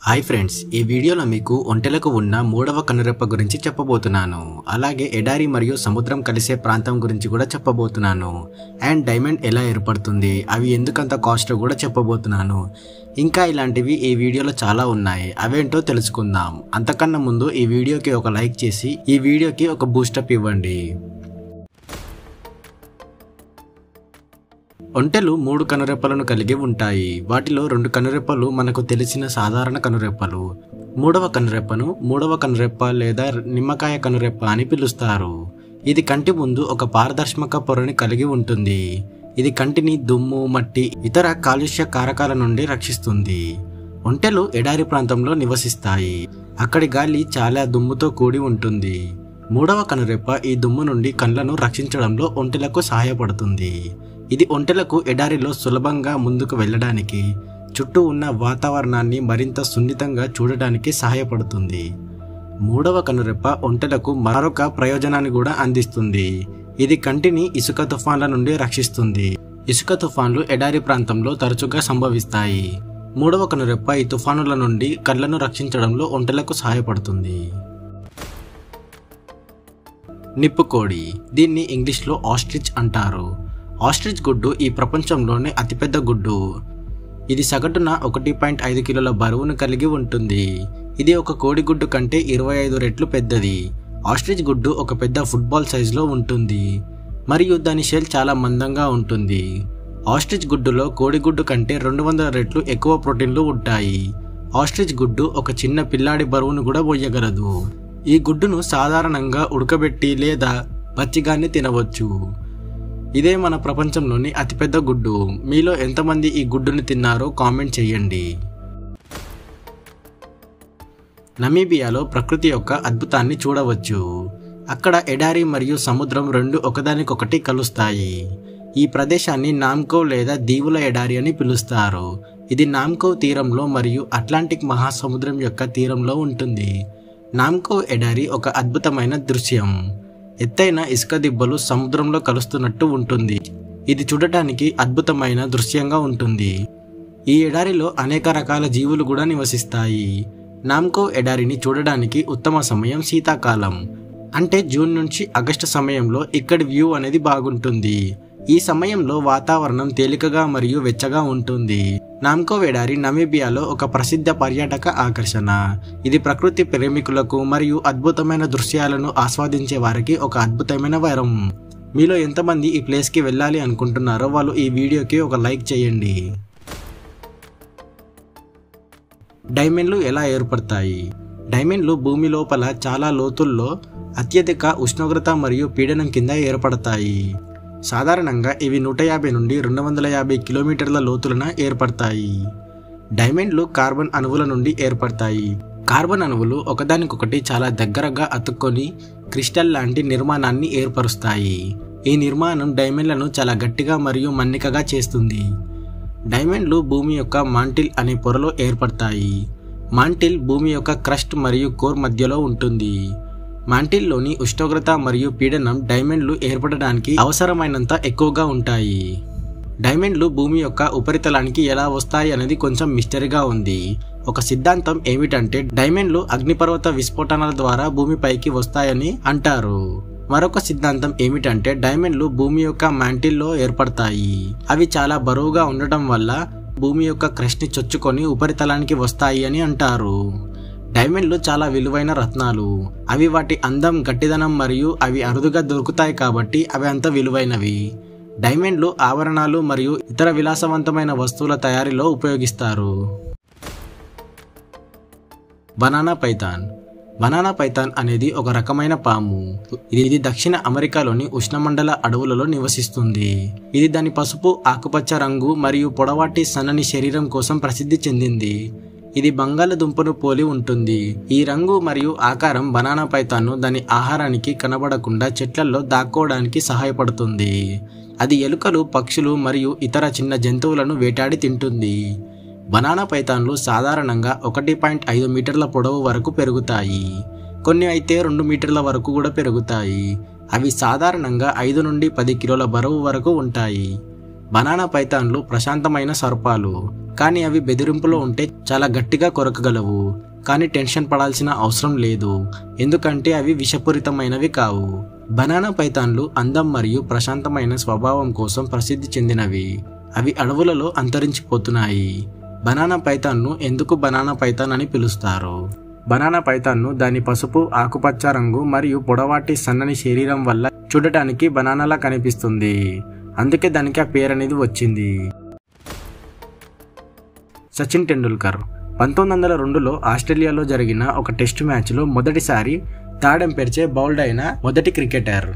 Hi friends, ఈ వీడియోలో మీకు ఒంటెలకు ఉన్న మూడవ కనురెప్ప గురించి చెప్పబోతున్నాను. అలాగే ఎడారి మరియు సముద్రం కలిసే ప్రాంతం గురించి కూడా చెప్పబోతున్నాను. అండ్ డైమండ్ ఎలా ఏర్పడుతుంది, అవి ఎందుకంత కాస్ట్ కూడా చెప్పబోతున్నాను. ఇంకా ఇలాంటివి ఈ వీడియోలో చాలా ఉన్నాయి, అవేంటో తెలుసుకుందాం. అంతకన్నా ముందు ఈ వీడియోకి ఒక లైక్ చేసి ఈ వీడియోకి ఒక బూస్టప్ ఇవ్వండి. ఒంటెలు 3 కనురెప్పలను కలిగి ఉంటాయి. వాటిలో 2 కనురెప్పలు మనకు తెలిసిన సాధారణ కనురెప్పలు. మూడవ కనురెప్ప లేదా నిమ్మకాయ కనురెప్ప అని పిలుస్తారు. ఇది కంటి ముందు ఒక పారదర్శక పొరని కలిగి ఉంటుంది. ఇది కంటిని దుమ్ము, మట్టి, ఇతర కాలుష్య కారకాల నుండి రక్షిస్తుంది. ఒంటెలు ఎడారి ప్రాంతంలో నివసిస్తాయి. అక్కడి గాలి చాలా దుమ్ముతో కూడి ఉంటుంది. మూడవ కనురెప్ప ఈ దుమ్ము నుండి కళ్ళను రక్షించడంలో ఒంటెలకు సహాయపడుతుంది. ఇది ఒంటెలకు ఎడారిలో సులభంగా ముందుకు వెళ్ళడానికి, చుట్టూ ఉన్న వాతావరణాన్ని మరింత సున్నితంగా చూడడానికి సహాయపడుతుంది. మూడవ కనురెప్ప ఒంటెలకు మరొక ప్రయోజనాన్ని కూడా అందిస్తుంది. ఇది కంటిని ఇసుక తుఫాన్ల నుండి రక్షిస్తుంది. ఇసుక తుఫాన్లు ఎడారి ప్రాంతంలో తరచుగా సంభవిస్తాయి. మూడవ కనురెప్ప ఈ తుఫానుల నుండి కళ్ళను రక్షించడంలో ఒంటెలకు సహాయపడుతుంది. నిప్పుకోడి, దీన్ని ఇంగ్లీష్లో ఆస్ట్రిచ్ అంటారు. ఆస్ట్రిచ్ గుడ్డు ఈ ప్రపంచంలోనే అతిపెద్ద గుడ్డు. ఇది సగటున 1.5 కిలోల బరువును కలిగి ఉంటుంది. ఇది ఒక కోడిగుడ్డు కంటే 25 రెట్లు పెద్దది. ఆస్ట్రిచ్ గుడ్డు ఒక పెద్ద ఫుట్బాల్ సైజులో ఉంటుంది మరియు దాని షెల్ చాలా మందంగా ఉంటుంది. ఆస్ట్రిచ్ గుడ్డులో కోడిగుడ్డు కంటే 200 రెట్లు ఎక్కువ ప్రోటీన్లు ఉంటాయి. ఆస్ట్రిచ్ గుడ్డు ఒక చిన్న పిల్లాడి బరువును కూడా మోయగలదు. ఈ గుడ్డును సాధారణంగా ఉడకబెట్టి లేదా పచ్చిగానే తినవచ్చు. ఇదే మన ప్రపంచంలోని అతిపెద్ద గుడ్డు. మీలో ఎంతమంది ఈ గుడ్డుని తిన్నారో కామెంట్ చేయండి. నమీబియాలో ప్రకృతి యొక్క అద్భుతాన్ని చూడవచ్చు. అక్కడ ఎడారి మరియు సముద్రం రెండు ఒకదానికొకటి కలుస్తాయి. ఈ ప్రదేశాన్ని నామ్కోవ్ లేదా దీవుల ఎడారి అని పిలుస్తారు. ఇది నామ్కోవ్ తీరంలో మరియు అట్లాంటిక్ మహాసముద్రం యొక్క తీరంలో ఉంటుంది. నామ్కోవ్ ఎడారి ఒక అద్భుతమైన దృశ్యం. ఎత్తైన ఇసుక దిబ్బలు సముద్రంలో కలుస్తున్నట్టు ఉంటుంది. ఇది చూడటానికి అద్భుతమైన దృశ్యంగా ఉంటుంది. ఈ ఎడారిలో అనేక రకాల జీవులు కూడా నివసిస్తాయి. నామ్కోవ్ ఎడారిని చూడడానికి ఉత్తమ సమయం శీతాకాలం, అంటే జూన్ నుంచి ఆగస్టు సమయంలో ఇక్కడి వ్యూ అనేది బాగుంటుంది. ఈ సమయంలో వాతావరణం తేలికగా మరియు వెచ్చగా ఉంటుంది. నామ్కోవ్ ఎడారి నమీబియాలో ఒక ప్రసిద్ధ పర్యాటక ఆకర్షణ. ఇది ప్రకృతి ప్రేమికులకు మరియు అద్భుతమైన దృశ్యాలను ఆస్వాదించే వారికి ఒక అద్భుతమైన వరం. మీలో ఎంతమంది ఈ ప్లేస్కి వెళ్ళాలి అనుకుంటున్నారో వాళ్ళు ఈ వీడియోకి ఒక లైక్ చేయండి. డైమండ్లు ఎలా ఏర్పడతాయి? డైమండ్లు భూమి లోపల చాలా లోతుల్లో అత్యధిక ఉష్ణోగ్రత మరియు పీడనం కింద ఏర్పడతాయి. సాధారణంగా ఇవి 150 నుండి 250 కిలోమీటర్ల లోతులన ఏర్పడతాయి. డైమండ్లు కార్బన్ అణువుల నుండి ఏర్పడతాయి. కార్బన్ అణువులు ఒకదానికొకటి చాలా దగ్గరగా అతుక్కొని క్రిస్టల్ లాంటి నిర్మాణాన్ని ఏర్పరుస్తాయి. ఈ నిర్మాణం డైమండ్లను చాలా గట్టిగా మరియు మన్నికగా చేస్తుంది. డైమండ్లు భూమి యొక్క మాంటిల్ అనే పొరలో ఏర్పడతాయి. మాంటిల్ భూమి యొక్క క్రస్ట్ మరియు కోర్ మధ్యలో ఉంటుంది. మాంటిల్లోని ఉష్ణోగ్రత మరియు పీడనం డైమండ్లు ఏర్పడడానికి అవసరమైనంత ఎక్కువగా ఉంటాయి. డైమండ్లు భూమి యొక్క ఉపరితలానికి ఎలా వస్తాయి అనేది కొంచెం మిస్టరీగా ఉంది. ఒక సిద్ధాంతం ఏమిటంటే డైమండ్లు అగ్నిపర్వత విస్ఫోటనాల ద్వారా భూమిపైకి వస్తాయని అంటారు. మరొక సిద్ధాంతం ఏమిటంటే డైమండ్లు భూమి యొక్క మాంటిల్లో ఏర్పడతాయి. అవి చాలా బరువుగా ఉండటం వల్ల భూమి యొక్క క్రస్ట్ని చొచ్చుకొని ఉపరితలానికి వస్తాయి అని అంటారు. డైమండ్లు చాలా విలువైన రత్నాలు. అవి వాటి అందం, గట్టిదనం మరియు అవి అరుదుగా దొరుకుతాయి కాబట్టి అవి అంత విలువైనవి. డైమండ్లు ఆభరణాలు మరియు ఇతర విలాసవంతమైన వస్తువుల తయారీలో ఉపయోగిస్తారు. Banana Python. బనానా పైథాన్ అనేది ఒక రకమైన పాము. ఇది దక్షిణ అమెరికాలోని ఉష్ణమండల అడవులలో నివసిస్తుంది. ఇది దాని పసుపు ఆకుపచ్చ రంగు మరియు పొడవాటి సన్నని శరీరం కోసం ప్రసిద్ధి చెందింది. ఇది బంగాళదుంపను పోలి ఉంటుంది. ఈ రంగు మరియు ఆకారం బనానా పైథాన్ను దాని ఆహారానికి కనబడకుండా చెట్లలో దాక్కోవడానికి సహాయపడుతుంది. అది ఎలుకలు, పక్షులు మరియు ఇతర చిన్న జంతువులను వేటాడి తింటుంది. బనానా పైథాన్లు సాధారణంగా 1.5 మీటర్ల పొడవు వరకు పెరుగుతాయి. కొన్ని అయితే 2 మీటర్ల వరకు కూడా పెరుగుతాయి. అవి సాధారణంగా 5 నుండి 10 కిలోల బరువు వరకు ఉంటాయి. బనానా పైథాన్లు ప్రశాంతమైన సర్పాలు, కానీ అవి బెదిరింపులో ఉంటే చాలా గట్టిగా కొరకగలవు. కానీ టెన్షన్ పడాల్సిన అవసరం లేదు, ఎందుకంటే అవి విషపూరితమైనవి కావు. బనానా పైథాన్లు అందం మరియు ప్రశాంతమైన స్వభావం కోసం ప్రసిద్ధి చెందినవి. అవి అడవులలో అంతరించిపోతున్నాయి. బనానా పైథాన్ను ఎందుకు బనానా పైథాన్ అని పిలుస్తారు? బనానా పైథాన్ను దాని పసుపు, ఆకుపచ్చ రంగు మరియు పొడవాటి సన్నని శరీరం వల్ల చూడటానికి బనానాలా కనిపిస్తుంది. అందుకే దానికి ఆ పేరు అనేది వచ్చింది. సచిన్ టెండూల్కర్ 1902లో ఆస్ట్రేలియాలో జరిగిన ఒక టెస్టు మ్యాచ్లో మొదటిసారి తాడెం పెర్చే బౌల్డ్ అయిన మొదటి క్రికెటర్.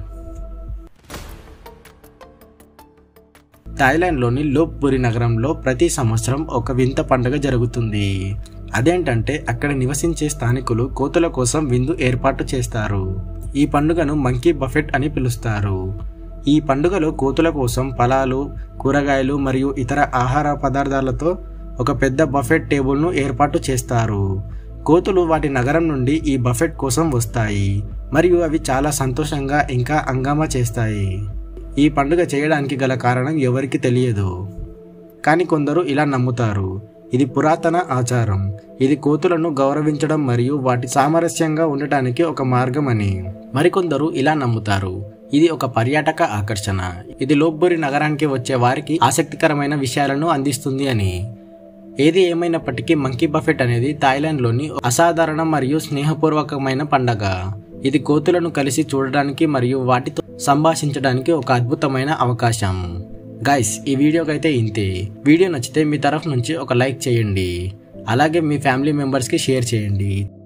థాయిలాండ్లోని లోప్బురి నగరంలో ప్రతి సంవత్సరం ఒక వింత పండుగ జరుగుతుంది. అదేంటంటే అక్కడ నివసించే స్థానికులు కోతుల కోసం విందు ఏర్పాటు చేస్తారు. ఈ పండుగను మంకీ బఫెట్ అని పిలుస్తారు. ఈ పండుగలో కోతుల కోసం ఫలాలు, కూరగాయలు మరియు ఇతర ఆహార పదార్థాలతో ఒక పెద్ద బఫెట్ టేబుల్ను ఏర్పాటు చేస్తారు. కోతులు వాటి నగరం నుండి ఈ బఫెట్ కోసం వస్తాయి మరియు అవి చాలా సంతోషంగా ఇంకా హంగామా చేస్తాయి. ఈ పండుగ చేయడానికి గల కారణం ఎవరికి తెలియదు, కానీ కొందరు ఇలా నమ్ముతారు. ఇది పురాతన ఆచారం. ఇది కోతులను గౌరవించడం మరియు వాటి సామరస్యంగా ఉండటానికి ఒక మార్గం అని. మరికొందరు ఇలా నమ్ముతారు, ఇది ఒక పర్యాటక ఆకర్షణ. ఇది లోప్బురి నగరానికి వచ్చే వారికి ఆసక్తికరమైన విషయాలను అందిస్తుంది అని. ఏది ఏమైనప్పటికీ మంకీ బఫెట్ అనేది థాయిలాండ్లోని అసాధారణ మరియు స్నేహపూర్వకమైన పండగ. ఇది కోతులను కలిసి చూడడానికి మరియు వాటితో సంభాషించడానికి ఒక అద్భుతమైన అవకాశం. గైస్, ఈ వీడియోకైతే ఇంతే. వీడియో నచ్చితే మీ తరఫు నుంచి ఒక లైక్ చేయండి, అలాగే మీ ఫ్యామిలీ మెంబర్స్కి షేర్ చేయండి.